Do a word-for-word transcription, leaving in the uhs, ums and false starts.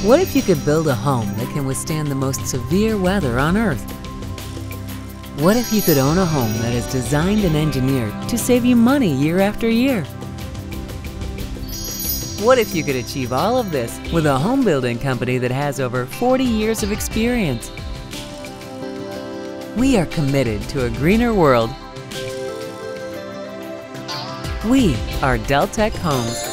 What if you could build a home that can withstand the most severe weather on Earth? What if you could own a home that is designed and engineered to save you money year after year? What if you could achieve all of this with a home building company that has over forty years of experience? We are committed to a greener world. We are Deltec Homes.